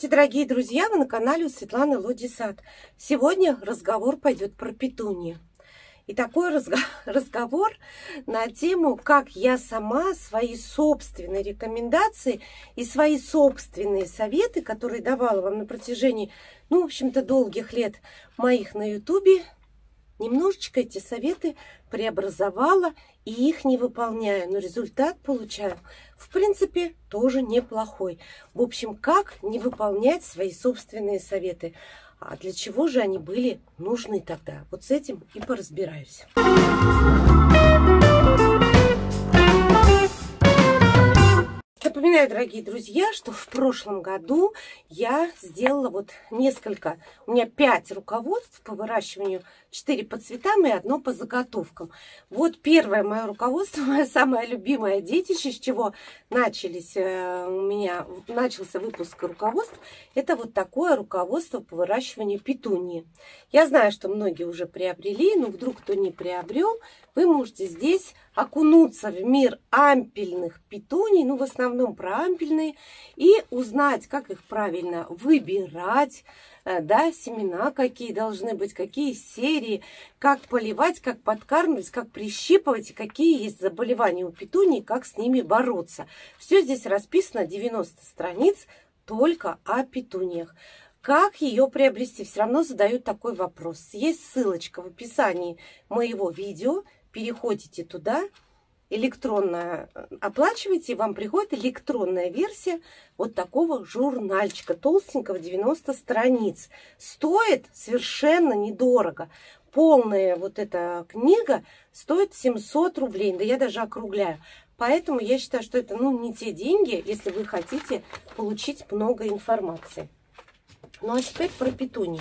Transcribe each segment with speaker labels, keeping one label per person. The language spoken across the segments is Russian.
Speaker 1: Здравствуйте, дорогие друзья! Вы на канале у Светланы Лоди Сад. Сегодня разговор пойдет про петунии. И такой разговор на тему, как я сама свои собственные рекомендации и свои собственные советы, которые давала вам на протяжении, в общем-то, долгих лет моих на ютубе, немножечко эти советы преобразовала и их не выполняю, но результат получаю, в принципе, тоже неплохой. В общем, как не выполнять свои собственные советы? А для чего же они были нужны тогда? Вот с этим и поразбираюсь. Напоминаю, дорогие друзья, что в прошлом году я сделала несколько, у меня 5 руководств по выращиванию, 4 по цветам и 1 по заготовкам. Вот первое мое руководство, мое самое любимое детище, с чего у меня начался выпуск руководств, это вот такое руководство по выращиванию петунии. Я знаю, что многие уже приобрели, но вдруг кто не приобрел, вы можете здесь окунуться в мир ампельных петуний, в основном про ампельные, и узнать, как их правильно выбирать, семена какие должны быть, какие серии, как поливать, как подкармливать, как прищипывать, и какие есть заболевания у петуний, как с ними бороться. Все здесь расписано, 90 страниц только о петуниях. Как ее приобрести? Все равно задают такой вопрос. Есть ссылочка в описании моего видео. Переходите туда, электронно оплачиваете, и вам приходит электронная версия вот такого журнальчика, толстенького, 90 страниц. Стоит совершенно недорого. Полная вот эта книга стоит 700 рублей, да я даже округляю. Поэтому я считаю, что это не те деньги, если вы хотите получить много информации. Ну а теперь про петунии.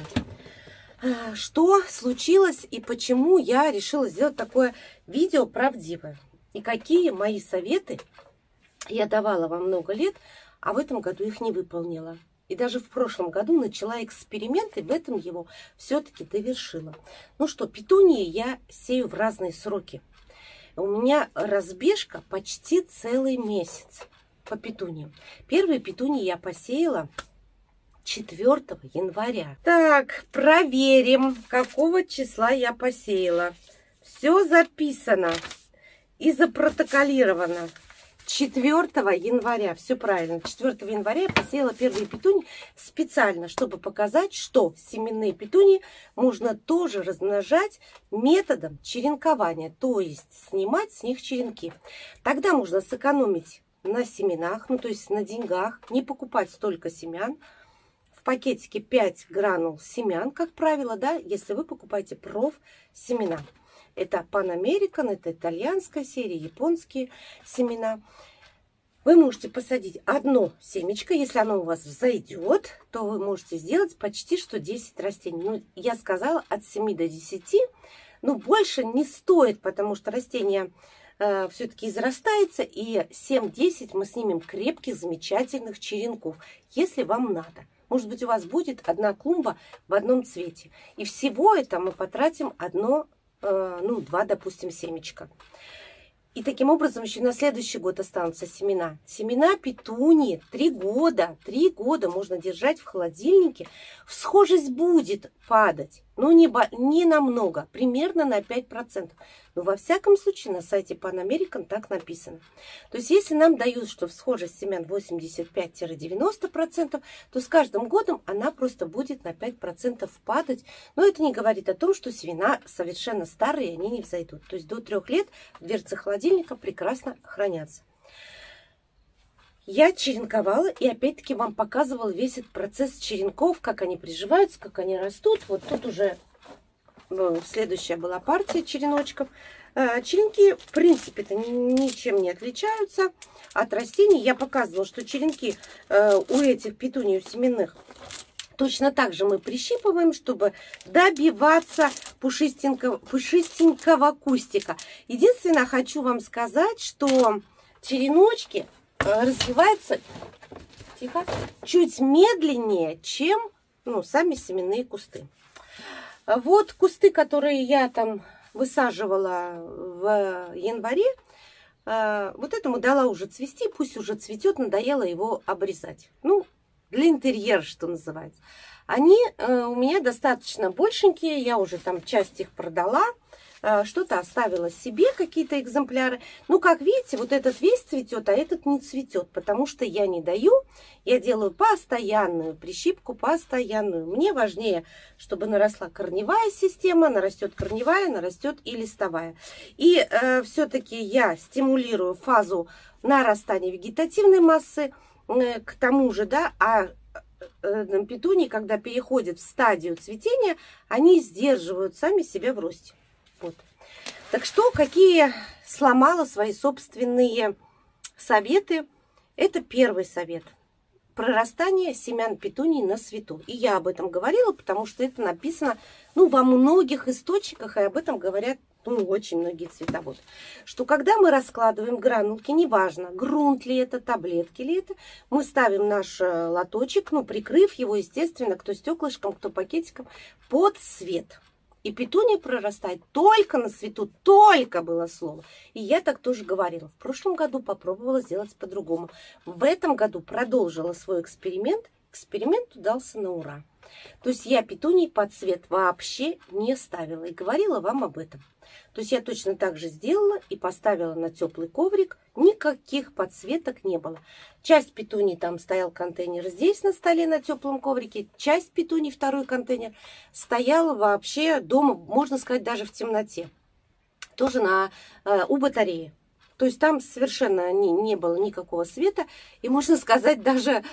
Speaker 1: Что случилось и почему я решила сделать такое видео правдивое? И какие мои советы я давала вам много лет, а в этом году их не выполнила. И даже в прошлом году начала эксперимент, и в этом его все-таки довершила. Петунии я сею в разные сроки. У меня разбежка почти целый месяц по петуниям. Первые петунии я посеяла 4 января. Так, проверим, какого числа я посеяла. Все записано и запротоколировано. 4 января, все правильно. 4 января я посеяла первые петунии специально, чтобы показать, что семенные петунии можно тоже размножать методом черенкования, то есть снимать с них черенки. Тогда можно сэкономить на семенах, то есть на деньгах, не покупать столько семян. В пакетике 5 гранул семян, как правило, если вы покупаете профсемена. Это Pan American, это итальянская серия, японские семена. Вы можете посадить одно семечко, если оно у вас взойдет, то вы можете сделать почти что 10 растений. Я сказала от 7 до 10, больше не стоит, потому что растение все-таки израстается, и 7-10 мы снимем крепких, замечательных черенков, если вам надо. Может быть, у вас будет одна клумба в одном цвете. И всего это мы потратим 2, допустим, семечка. И таким образом еще на следующий год останутся семена. Семена петунии 3 года. 3 года можно держать в холодильнике. Всхожесть будет падать. Но не намного. Примерно на 5%. Но во всяком случае на сайте Pan American так написано. То есть если нам дают, что всхожесть семян 85-90%, то с каждым годом она просто будет на 5% падать. Но это не говорит о том, что семена совершенно старые, и они не взойдут. То есть до 3 лет дверцы холодильника прекрасно хранятся. Я черенковала и опять-таки вам показывала весь этот процесс черенков, как они приживаются, как они растут. Вот тут уже следующая была партия череночков. Черенки, в принципе-то, ничем не отличаются от растений. Я показывала, что черенки у этих петуний, у семенных, точно так же мы прищипываем, чтобы добиваться пушистенького кустика. Единственное, хочу вам сказать, что череночки развиваются чуть медленнее, чем сами семенные кусты. Вот кусты, которые я там высаживала в январе, вот этому дала уже цвести, пусть уже цветет, надоело его обрезать. для интерьера, что называется. Они у меня достаточно большенькие, я уже там часть их продала. Что-то оставила себе, какие-то экземпляры. Ну, как видите, вот этот весь цветет, а этот не цветет, потому что я не даю. Я делаю постоянную прищипку, постоянную. Мне важнее, чтобы наросла корневая система, нарастет корневая, нарастет и листовая. И все-таки я стимулирую фазу нарастания вегетативной массы. К тому же, да, петунии, когда переходят в стадию цветения, они сдерживают сами себя в росте. Вот. Так что, какие сломала свои собственные советы? Это первый совет. Прорастание семян петуний на свету. И я об этом говорила, потому что это написано во многих источниках, и об этом говорят очень многие цветоводы. Что когда мы раскладываем гранулки, неважно, грунт ли это, таблетки ли это, мы ставим наш лоточек, прикрыв его, естественно, кто стеклышком, кто пакетиком, под свет. И петуния прорастает только на свету, только было слово. И я так тоже говорила. В прошлом году попробовала сделать по-другому. В этом году продолжила свой эксперимент. Эксперимент удался на ура. То есть я петунии под цвет вообще не ставила. И говорила вам об этом. То есть я точно так же сделала и поставила на теплый коврик. Никаких подсветок не было. Часть петуний, там стоял контейнер здесь на столе на теплом коврике. Часть петуний, второй контейнер, стояла вообще дома, можно сказать, даже в темноте. Тоже у батареи. То есть там совершенно не было никакого света. И можно сказать, даже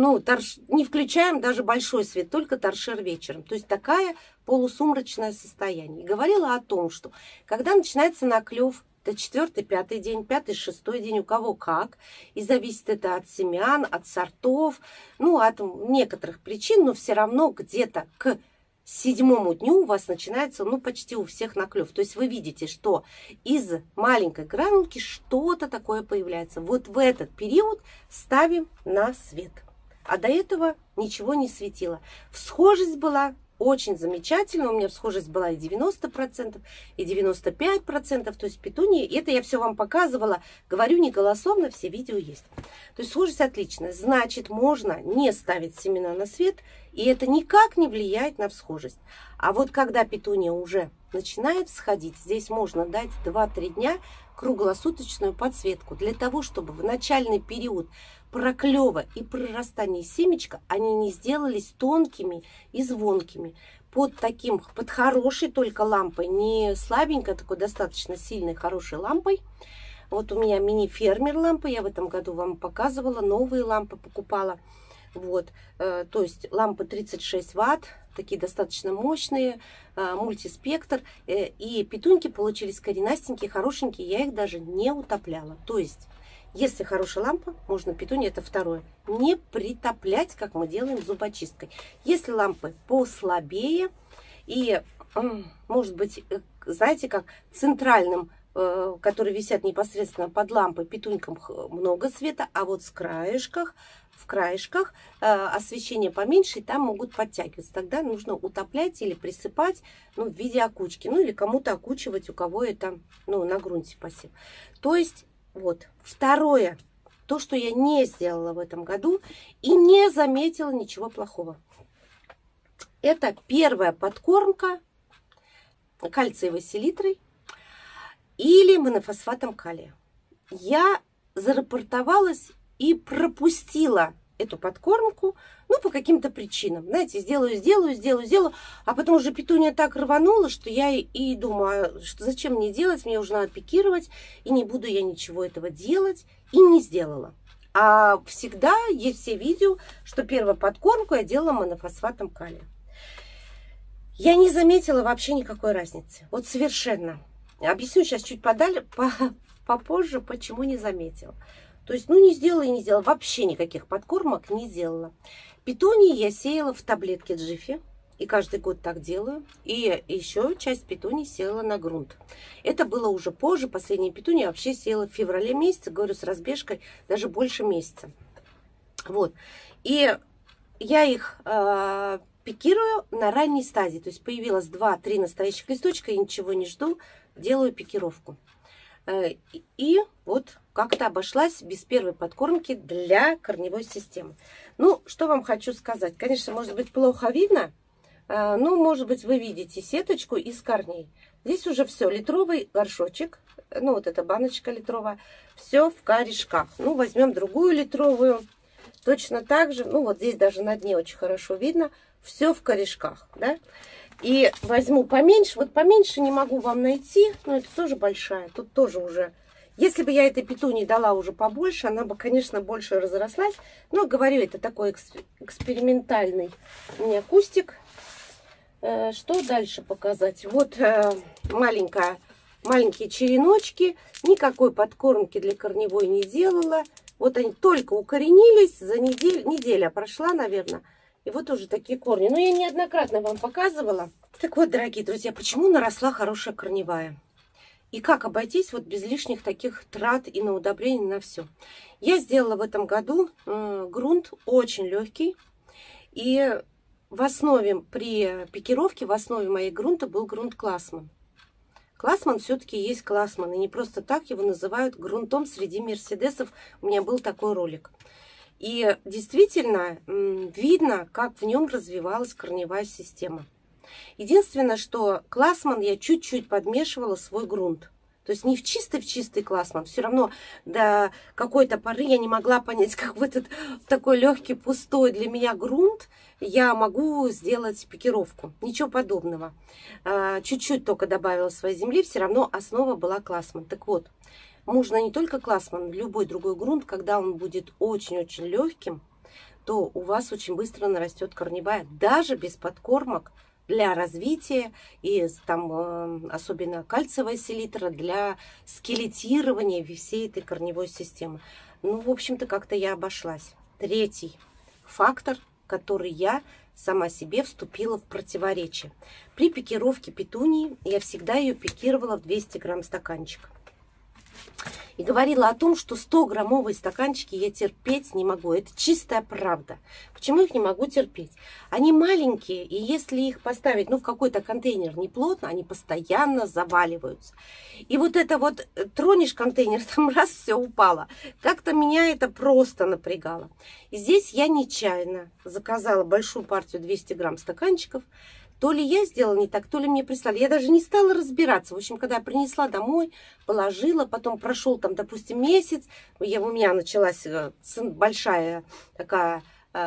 Speaker 1: не включаем даже большой свет, только торшер вечером. То есть такая полусумрачное состояние. И говорила о том, что когда начинается наклев, это 4-й, 5-й день, 5-й, 6-й день, у кого как. И зависит это от семян, от сортов, от некоторых причин, но все равно где-то к 7-му дню у вас начинается, почти у всех наклев. То есть вы видите, что из маленькой гранулки что-то такое появляется. Вот в этот период ставим на свет. А до этого ничего не светило. Всхожесть была очень замечательная. У меня всхожесть была и 90%, и 95%. То есть петунии, это я все вам показывала. Говорю не голословно, все видео есть. То есть всхожесть отличная. Значит, можно не ставить семена на свет. И это никак не влияет на всхожесть. А вот когда петуния уже начинает всходить, здесь можно дать 2-3 дня круглосуточную подсветку. Для того, чтобы в начальный период проклева и прорастания семечка они не сделались тонкими и звонкими. Под хорошей только лампой, не слабенькой, такой достаточно сильной, хорошей лампой. Вот у меня мини-фермер лампы, я в этом году вам показывала, новые лампы покупала. Вот, то есть лампы 36 ватт, такие достаточно мощные, мультиспектр. И петуньки получились коренастенькие, хорошенькие, я их даже не утопляла. То есть, если хорошая лампа, можно петуньи, это второе, не притоплять, как мы делаем зубочисткой. Если лампы послабее и, может быть, знаете, как центральным, которые висят непосредственно под лампой, петунькам много света, а вот в краешках освещение поменьше, и там могут подтягиваться. Тогда нужно утоплять или присыпать в виде окучки. Или кому-то окучивать, у кого это на грунте посев. То есть, вот, второе, то, что я не сделала в этом году и не заметила ничего плохого. Это первая подкормка кальциевой селитрой или монофосфатом калия. Я зарапортовалась и пропустила эту подкормку, по каким-то причинам. Знаете, сделаю, а потом уже петуния так рванула, что я и думаю, что зачем мне делать, мне уже надо пикировать, и не буду я ничего этого делать, и не сделала. А всегда есть все видео, что первую подкормку я делала монофосфатом калия. Я не заметила вообще никакой разницы. Вот совершенно. Объясню сейчас чуть попозже, почему не заметила. То есть, не сделала и не сделала. Вообще никаких подкормок не сделала. Петунии я сеяла в таблетке Джифи. И каждый год так делаю. И еще часть петуний сеяла на грунт. Это было уже позже. Последние петунии вообще сеяла в феврале месяце. Говорю, с разбежкой даже больше месяца. Вот. И я их пикирую на ранней стадии. То есть появилось 2-3 настоящих листочка. Я ничего не жду. Делаю пикировку. И вот как-то обошлась без первой подкормки для корневой системы. Ну, что вам хочу сказать. Конечно, может быть, плохо видно, но, может быть, вы видите сеточку из корней. Здесь уже все. Литровый горшочек, ну, вот эта баночка литровая, все в корешках. Ну, возьмем другую литровую. Точно так же, ну, вот здесь даже на дне очень хорошо видно, все в корешках, да. И возьму поменьше, вот поменьше не могу вам найти, но это тоже большая, тут тоже уже. Если бы я этой петунии дала уже побольше, она бы, конечно, больше разрослась. Но, говорю, это такой экспериментальный у меня кустик. Что дальше показать? Вот маленькие череночки. Никакой подкормки для корневой не делала. Вот они только укоренились, за неделя прошла, наверное. И вот уже такие корни. Но я неоднократно вам показывала. Так вот, дорогие друзья, почему наросла хорошая корневая? И как обойтись вот без лишних таких трат и на удобрение, на все. Я сделала в этом году грунт очень легкий. И в основе, при пикировке, в основе моей грунта был грунт Классман. Классман все-таки есть Классман. И не просто так его называют грунтом среди мерседесов. У меня был такой ролик. И действительно видно, как в нем развивалась корневая система. Единственное, что Классман я чуть-чуть подмешивала свой грунт. То есть не в чистый Классман. Все равно до какой-то поры я не могла понять, как в этот такой легкий, пустой для меня грунт я могу сделать пикировку. Ничего подобного. Чуть-чуть только добавила своей земли, все равно основа была Классман. Так вот, можно не только Классман, любой другой грунт, когда он будет очень-очень легким, то у вас очень быстро нарастет корневая, даже без подкормок для развития и там особенно кальциевая селитра для скелетирования всей этой корневой системы. Ну, в общем-то, как-то я обошлась. Третий фактор, который я сама себе вступила в противоречие. При пикировке петунии я всегда ее пикировала в 200 грамм стаканчик. И говорила о том, что 100-граммовые стаканчики я терпеть не могу. Это чистая правда. Почему их не могу терпеть? Они маленькие, и если их поставить в какой-то контейнер неплотно, они постоянно заваливаются. И вот это вот, тронешь контейнер, там раз, все упало. Как-то меня это просто напрягало. И здесь я нечаянно заказала большую партию 200 грамм стаканчиков. То ли я сделала не так, то ли мне прислали. Я даже не стала разбираться. В общем, когда я принесла домой, положила, потом прошел там, допустим, месяц, у меня началась большая такая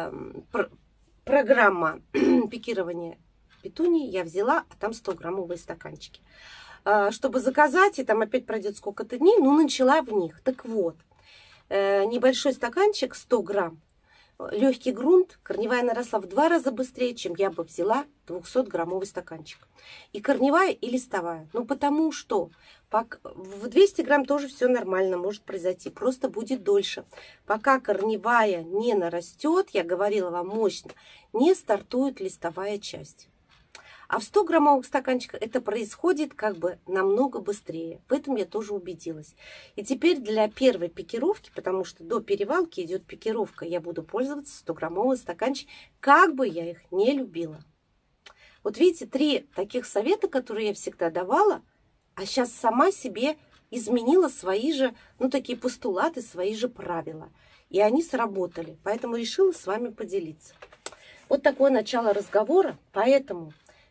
Speaker 1: программа пикирования петунии. Я взяла, а там 100-граммовые стаканчики. Чтобы заказать, и там опять пройдет сколько-то дней, начала в них. Так вот, небольшой стаканчик, 100 грамм, легкий грунт, корневая наросла в 2 раза быстрее, чем я бы взяла 200-граммовый стаканчик. И корневая, и листовая. Потому что в 200 грамм тоже все нормально может произойти. Просто будет дольше. Пока корневая не нарастет, я говорила вам мощно, не стартует листовая часть. А в 100-граммовых стаканчиках это происходит намного быстрее. В этом я тоже убедилась. И теперь для первой пикировки, потому что до перевалки идет пикировка, я буду пользоваться 100-граммовыми стаканчиками, как бы я их не любила. Вот видите, 3 таких совета, которые я всегда давала, а сейчас сама себе изменила свои же, такие постулаты, свои же правила. И они сработали. Поэтому решила с вами поделиться. Вот такое начало разговора. Поэтому...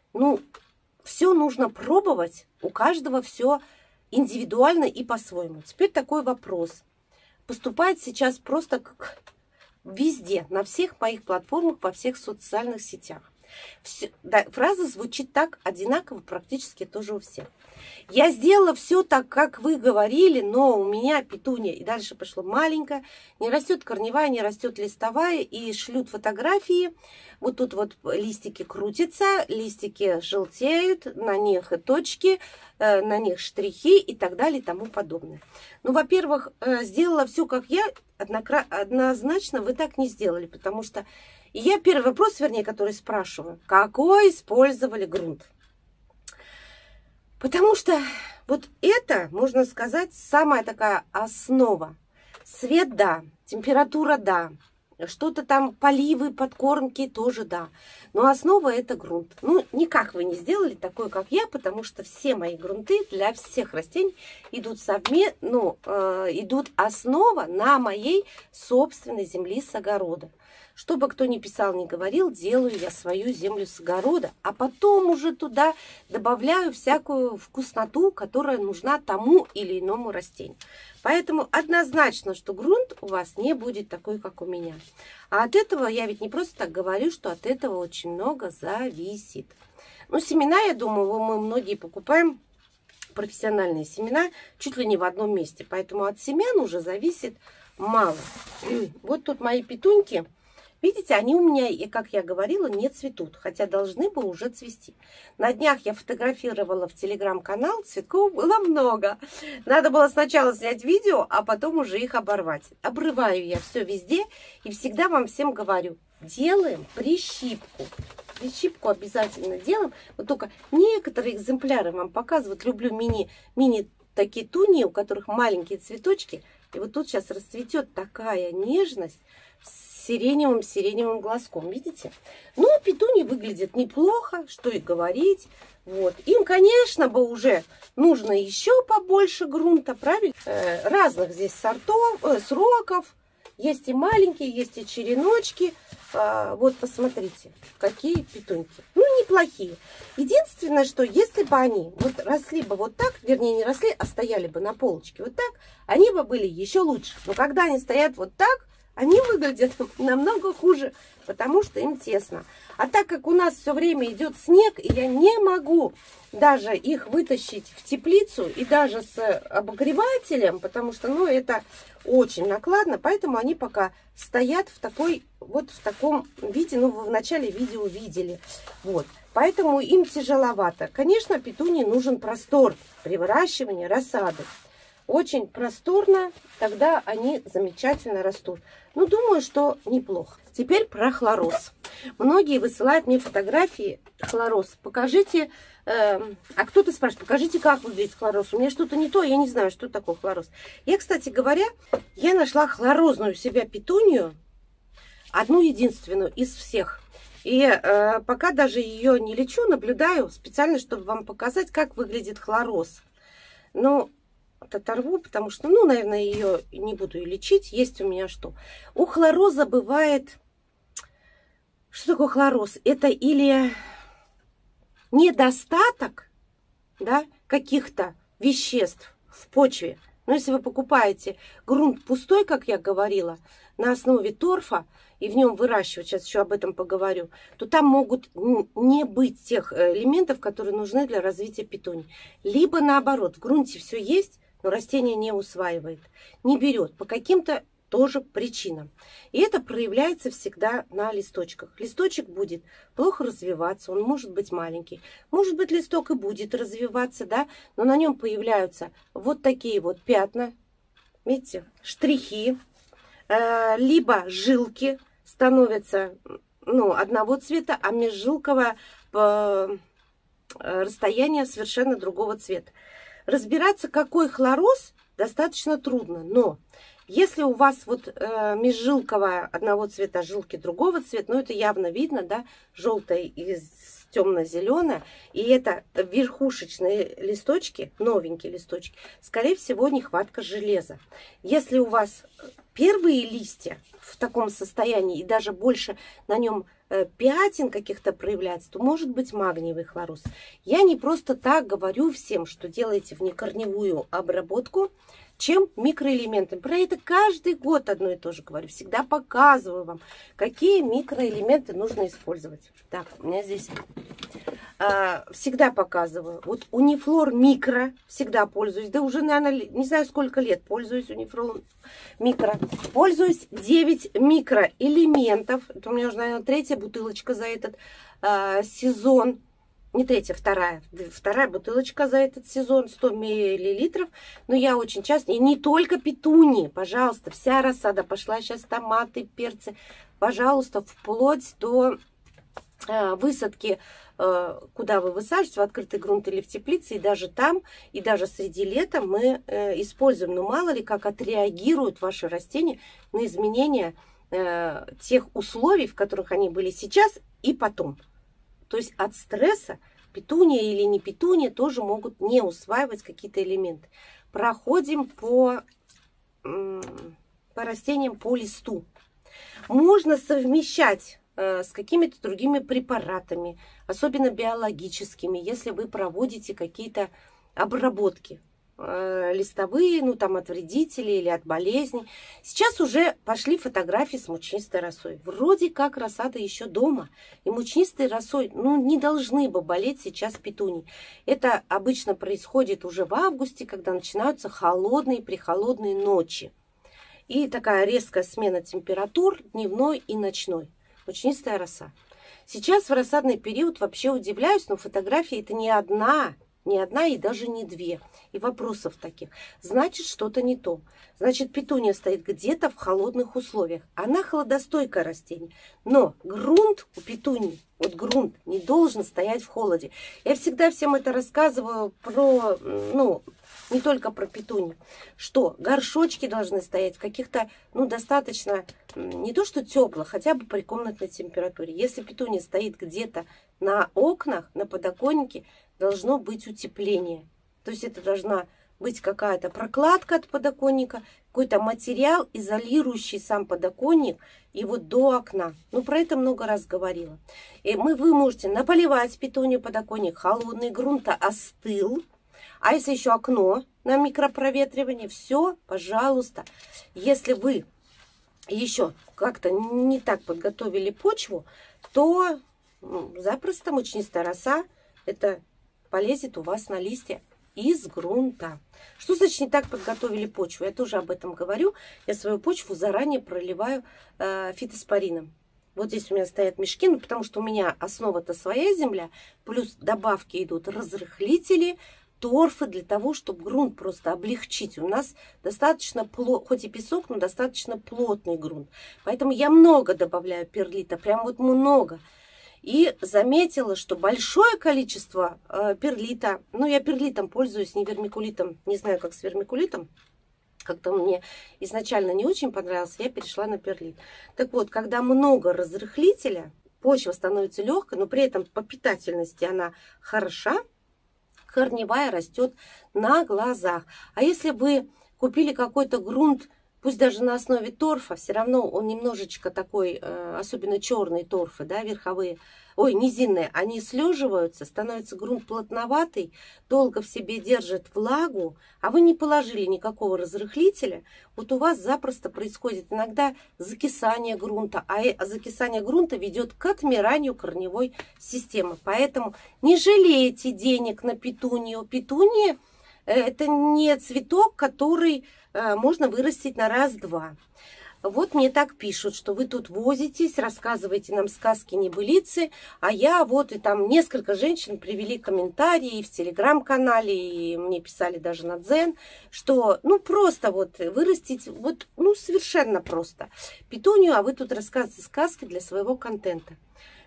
Speaker 1: все нужно пробовать, у каждого все индивидуально и по-своему. Теперь такой вопрос. Поступает сейчас просто как везде, на всех моих платформах, во всех социальных сетях. Фраза звучит так одинаково практически тоже у всех. Я сделала все так, как вы говорили, но у меня петуния, и дальше пошло маленькая, не растет корневая, не растет листовая, и шлют фотографии. Вот тут вот листики крутятся, листики желтеют, на них точки, на них штрихи и так далее и тому подобное. Во-первых, сделала все как я, однозначно вы так не сделали, потому что я первый вопрос, который спрашиваю, какой использовали грунт? Потому что вот это, можно сказать, самая такая основа. Свет – да, температура – да, что-то там, поливы, подкормки тоже да. Но основа это грунт. Ну, никак вы не сделали такое, как я, потому что все мои грунты для всех растений идут идут основа на моей собственной земле с огорода. Что бы кто ни писал, ни говорил, делаю я свою землю с огорода, а потом уже туда добавляю всякую вкусноту, которая нужна тому или иному растению. Поэтому однозначно, что грунт у вас не будет такой, как у меня. А от этого, я ведь не просто так говорю, что от этого очень много зависит. Ну, семена, я думаю, мы многие покупаем профессиональные семена чуть ли не в одном месте. Поэтому от семян уже зависит мало. Вот тут мои петуньки. Видите, они у меня, и как я говорила, не цветут, хотя должны бы уже цвести. На днях я фотографировала в телеграм-канал, цветков было много. Надо было сначала снять видео, а потом уже их оборвать. Обрываю я все везде и всегда вам всем говорю, делаем прищипку. Прищипку обязательно делаем. Вот только некоторые экземпляры вам показывают. Люблю мини такие туни, у которых маленькие цветочки. И вот тут сейчас расцветет такая нежность с сиреневым глазком, видите? Ну, петуни выглядят неплохо, что и говорить. Вот. Им, конечно, бы уже нужно еще побольше грунта, правильно? Разных здесь сроков. Есть и маленькие, есть и череночки. Вот, посмотрите, какие петуньки. Ну, неплохие. Единственное, что если бы они вот росли бы вот так, вернее, не росли, а стояли бы на полочке вот так, они бы были еще лучше. Но когда они стоят вот так, они выглядят намного хуже, потому что им тесно. А так как у нас все время идет снег, и я не могу даже их вытащить в теплицу, и даже с обогревателем, потому что, ну, это очень накладно, поэтому они пока стоят в таком виде, ну, вы в начале видео видели. Вот, поэтому им тяжеловато. Конечно, петунии нужен простор при выращивании рассады. Очень просторно, тогда они замечательно растут. Ну, думаю, что неплохо. Теперь про хлороз. Многие высылают мне фотографии хлороз. Покажите, а кто-то спрашивает, покажите, как выглядит хлороз. У меня что-то не то, я не знаю, что такое хлороз. Я, кстати говоря, я нашла хлорозную у себя петунию, одну единственную из всех. И пока даже ее не лечу, наблюдаю специально, чтобы вам показать, как выглядит хлороз. Ну, оторву, потому что, ну, наверное, ее не буду и лечить. Есть у меня что? У хлороза бывает... Что такое хлороз? Это или недостаток, да, каких-то веществ в почве. Но если вы покупаете грунт пустой, как я говорила, на основе торфа, и в нем выращивать, сейчас еще об этом поговорю, то там могут не быть тех элементов, которые нужны для развития петуний. Либо наоборот, в грунте все есть, но растение не усваивает, не берет по каким-то тоже причинам. И это проявляется всегда на листочках. Листочек будет плохо развиваться, он может быть маленький. Может быть, листок и будет развиваться, да, но на нем появляются вот такие вот пятна, видите, штрихи, либо жилки становятся, ну, одного цвета, а межжилковое расстояние совершенно другого цвета. Разбираться, какой хлороз, достаточно трудно, но если у вас вот межжилковая одного цвета, жилки другого цвета, ну, это явно видно, да, желтая и темно-зеленая, и это верхушечные листочки, новенькие листочки, скорее всего, нехватка железа. Если у вас первые листья в таком состоянии, и даже больше на нем пятен каких-то проявляется, то может быть магниевый хлороз. Я не просто так говорю всем, что делайте внекорневую обработку, чем микроэлементы. Про это каждый год одно и то же говорю. Всегда показываю вам, какие микроэлементы нужно использовать. Так, у меня здесь всегда показываю. Вот Унифлор Микро всегда пользуюсь. Да уже, наверное, не знаю, сколько лет пользуюсь Унифлор Микро. Пользуюсь 9 микроэлементов. Это у меня уже, наверное, третья бутылочка за этот сезон. Не третья, вторая. Вторая бутылочка за этот сезон, 100 миллилитров. Но я очень часто, и не только петунии, пожалуйста, вся рассада пошла. Сейчас томаты, перцы. Пожалуйста, вплоть до высадки, куда вы высаживаете, в открытый грунт или в теплице. И даже там, и даже среди лета мы используем. Но мало ли, как отреагируют ваши растения на изменения тех условий, в которых они были сейчас и потом. То есть от стресса петуния или не петуния тоже могут не усваивать какие-то элементы. Проходим по растениям по листу. Можно совмещать с какими-то другими препаратами, особенно биологическими, если вы проводите какие-то обработки листовые, ну там от вредителей или от болезней. Сейчас уже пошли фотографии с мучнистой росой. Вроде как рассада еще дома. И мучнистой росой, ну, не должны бы болеть сейчас петунии. Это обычно происходит уже в августе, когда начинаются холодные, прехолодные ночи. И такая резкая смена температур дневной и ночной. Мучнистая роса. Сейчас в рассадный период вообще удивляюсь, но фотографии это не одна и даже не две. И вопросов таких. Значит, что-то не то. Значит, петуния стоит где-то в холодных условиях. Она холодостойкое растение. Но грунт у петунии, вот грунт не должен стоять в холоде. Я всегда всем это рассказываю про, ну, не только про петунию. Что горшочки должны стоять в каких-то, ну, достаточно, не то что теплых, хотя бы при комнатной температуре. Если петуния стоит где-то на окнах, на подоконнике, должно быть утепление. То есть это должна быть какая-то прокладка от подоконника, какой-то материал, изолирующий сам подоконник и вот до окна. Ну, про это много раз говорила. И вы можете наполивать петунию подоконник, холодный грунт остыл. А если еще окно на микропроветривание, все, пожалуйста. Если вы еще как-то не так подготовили почву, то запросто мучнистая роса это полезет у вас на листья из грунта. Что значит не так подготовили почву? Я тоже об этом говорю. Я свою почву заранее проливаю фитоспорином. Вот здесь у меня стоят мешки, ну, потому что у меня основа-то своя земля, плюс добавки идут разрыхлители, торфы для того, чтобы грунт просто облегчить. У нас достаточно, хоть и песок, но достаточно плотный грунт. Поэтому я много добавляю перлита, прям вот много. И заметила, что большое количество перлита, ну я перлитом пользуюсь, не вермикулитом, не знаю как с вермикулитом, как-то мне изначально не очень понравился, я перешла на перлит. Так вот, когда много разрыхлителя, почва становится легкой, но при этом по питательности она хороша, корневая растет на глазах. А если вы купили какой-то грунт, пусть даже на основе торфа, все равно он немножечко такой, особенно черные торфы, да, верховые, ой, низинные, они слеживаются, становится грунт плотноватый, долго в себе держит влагу, а вы не положили никакого разрыхлителя, вот у вас запросто происходит иногда закисание грунта, а закисание грунта ведет к отмиранию корневой системы. Поэтому не жалейте денег на петунию. Петуния это не цветок, который можно вырастить на раз-два. Вот мне так пишут, что вы тут возитесь, рассказываете нам сказки-небылицы, а я вот и там несколько женщин привели комментарии и в телеграм-канале, и мне писали даже на Дзен, что ну просто вот вырастить, вот ну совершенно просто петунию, а вы тут рассказываете сказки для своего контента.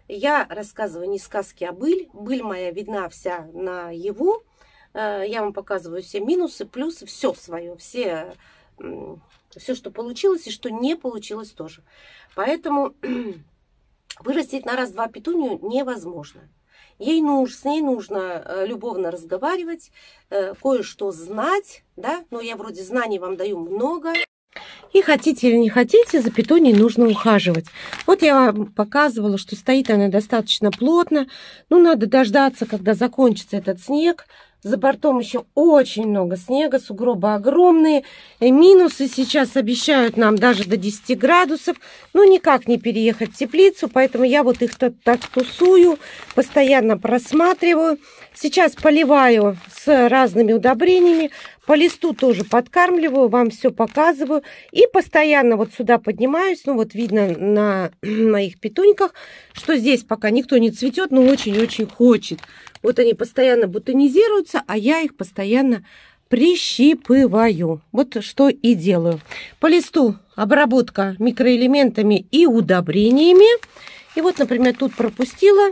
Speaker 1: Я рассказываю не сказки, а быль. Быль моя видна вся наяву. Я вам показываю все минусы, плюсы, все свое, все, что получилось и что не получилось тоже. Поэтому вырастить на раз-два петунию невозможно. С ней нужно любовно разговаривать, кое-что знать, да, но я вроде знаний вам даю много. И хотите или не хотите, за петунией нужно ухаживать. Вот я вам показывала, что стоит она достаточно плотно. Ну, надо дождаться, когда закончится этот снег. За бортом еще очень много снега, сугробы огромные. И минусы сейчас обещают нам даже до 10 градусов. Ну, никак не переехать в теплицу, поэтому я вот их так тусую, постоянно просматриваю. Сейчас поливаю с разными удобрениями. По листу тоже подкармливаю, вам все показываю. И постоянно вот сюда поднимаюсь. Ну, вот видно на моих петуньках, что здесь пока никто не цветет, но очень-очень хочет. Вот они постоянно бутонизируются, а я их постоянно прищипываю. Вот что и делаю. По листу обработка микроэлементами и удобрениями. И вот, например, тут пропустила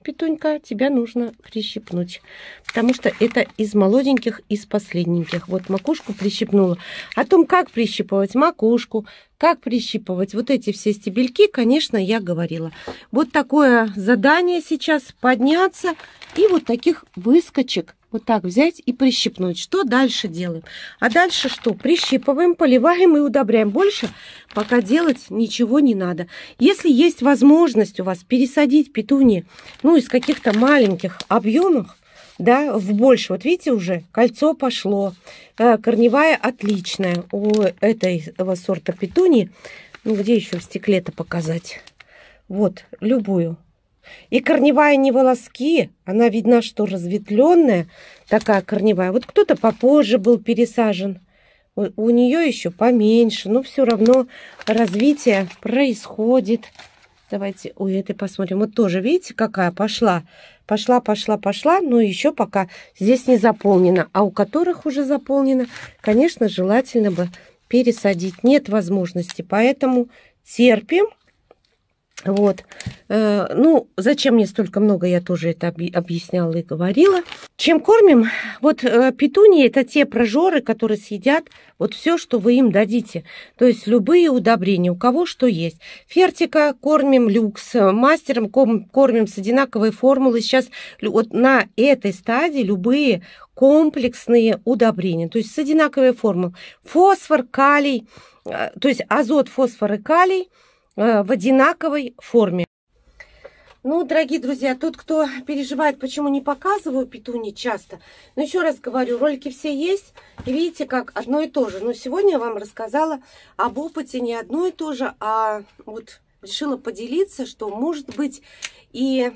Speaker 1: Петунька, тебя нужно прищипнуть, потому что это из молоденьких, из последненьких. Вот макушку прищипнула. О том, как прищипывать макушку, как прищипывать вот эти все стебельки, конечно, я говорила. Вот такое задание сейчас: подняться и вот таких выскочек вот так взять и прищипнуть. Что дальше делаем? А дальше что? Прищипываем, поливаем и удобряем. Больше пока делать ничего не надо. Если есть возможность у вас пересадить петунии, ну, из каких-то маленьких объемов, да, в больше. Вот видите, уже кольцо пошло. Корневая отличная у этого сорта петунии. Ну, где еще в стекле-то показать? Вот, любую. И корневая не волоски, она видна, что разветвленная такая корневая. Вот кто-то попозже был пересажен, у нее еще поменьше, но все равно развитие происходит. Давайте у этой посмотрим. Вот тоже, видите, какая пошла. Пошла, но еще пока здесь не заполнена. А у которых уже заполнено, конечно, желательно бы пересадить. Нет возможности, поэтому терпим. Вот. Ну, зачем мне столько много, я тоже это объясняла и говорила. Чем кормим? Вот петунии — это те прожоры, которые съедят вот все, что вы им дадите. То есть любые удобрения, у кого что есть. Фертика кормим люкс, мастером кормим с одинаковой формулой. Сейчас вот на этой стадии любые комплексные удобрения, то есть с одинаковой формулой. Фосфор, калий, то есть азот, фосфор и калий в одинаковой форме. Ну, дорогие друзья, тот, кто переживает, почему не показываю петунии часто, но еще раз говорю, ролики все есть, и видите, как одно и то же. Но сегодня я вам рассказала об опыте не одно и то же, а вот решила поделиться, что может быть и,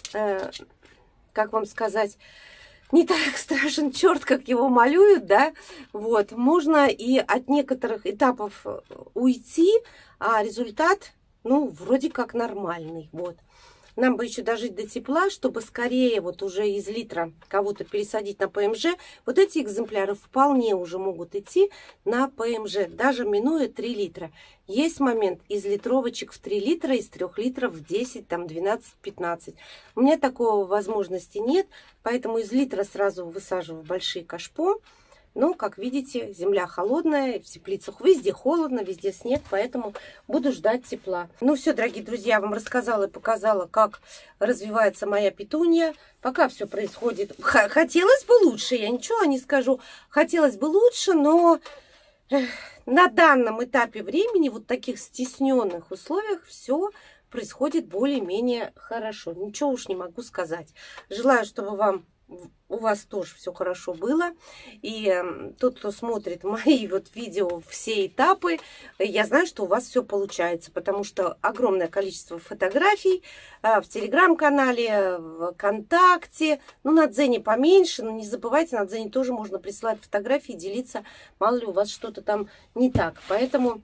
Speaker 1: как вам сказать, не так страшен черт, как его малюют, да, вот, можно и от некоторых этапов уйти, а результат, ну, вроде как нормальный, вот. Нам бы еще дожить до тепла, чтобы скорее вот уже из литра кого-то пересадить на ПМЖ. Вот эти экземпляры вполне уже могут идти на ПМЖ, даже минуя 3 литра. Есть момент из литровочек в 3 литра, из 3 литров в 10, там 12-15. У меня такой возможности нет, поэтому из литра сразу высаживаю большие кашпо. Но, как видите, земля холодная, в теплицах везде холодно, везде снег, поэтому буду ждать тепла. Ну все, дорогие друзья, я вам рассказала и показала, как развивается моя петуния. Пока все происходит. Хотелось бы лучше, я ничего не скажу. Хотелось бы лучше, но на данном этапе времени, вот в таких стесненных условиях, все происходит более-менее хорошо. Ничего уж не могу сказать. Желаю, чтобы у вас тоже все хорошо было. И тот, кто смотрит мои вот видео, все этапы, я знаю, что у вас все получается, потому что огромное количество фотографий в Телеграм-канале, в ВКонтакте. Ну, на Дзене поменьше, но не забывайте, на Дзене тоже можно присылать фотографии, делиться, мало ли у вас что-то там не так. Поэтому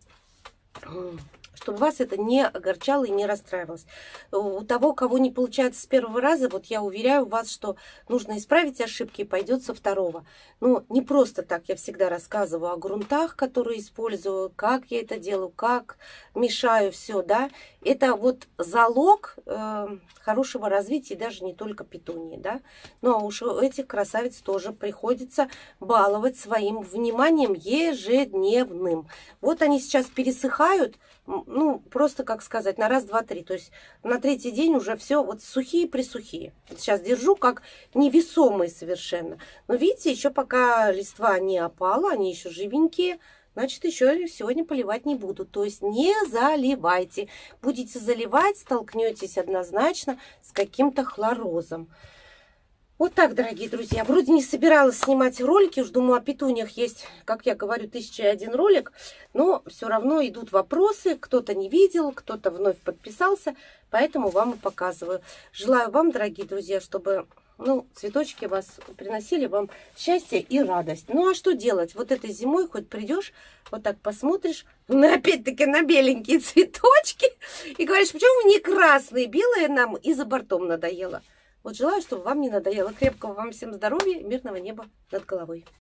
Speaker 1: чтобы вас это не огорчало и не расстраивалось. У того, кого не получается с первого раза, вот я уверяю вас, что нужно исправить ошибки и пойдет со второго. Ну, не просто так я всегда рассказываю о грунтах, которые использую, как я это делаю, как мешаю все, да. Это вот залог хорошего развития, даже не только петунии, да. Ну, а уж этих красавиц тоже приходится баловать своим вниманием ежедневным. Вот они сейчас пересыхают, ну, просто, как сказать, на раз, два, три. То есть на третий день уже все вот сухие-присухие. Сейчас держу как невесомые совершенно. Но видите, еще пока листва не опала, они еще живенькие, значит, еще сегодня поливать не буду. То есть не заливайте. Будете заливать, столкнетесь однозначно с каким-то хлорозом. Вот так, дорогие друзья. Вроде не собиралась снимать ролики, уж думаю, о петуниях есть, как я говорю, 1001 ролик, но все равно идут вопросы, кто-то не видел, кто-то вновь подписался, поэтому вам и показываю. Желаю вам, дорогие друзья, чтобы, ну, цветочки вас приносили вам счастье и радость. Ну, а что делать? Вот этой зимой хоть придешь, вот так посмотришь, опять-таки на беленькие цветочки, и говоришь, почему не красные, белые нам и за бортом надоело. Вот желаю, чтобы вам не надоело. Крепкого вам всем здоровья и мирного неба над головой.